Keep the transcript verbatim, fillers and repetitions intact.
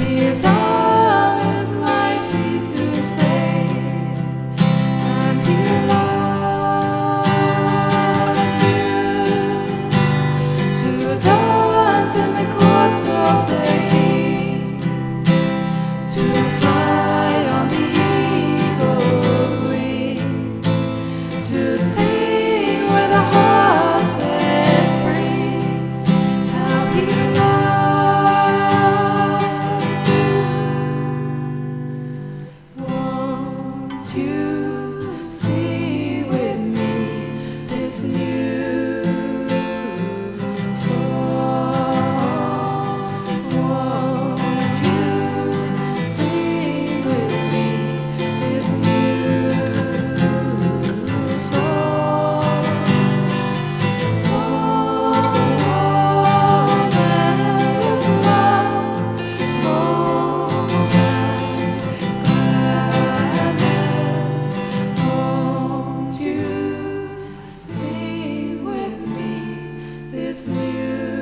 His arm is mighty to save, and He loves you to dance in the courts of the King, to fly on the eagle's wing, to sing with a heart set free. How He loves you. Won't you sing with me this new song? Won't you sing with me this new song? Songs of endless love, hope and gladness. Won't you sing with me this new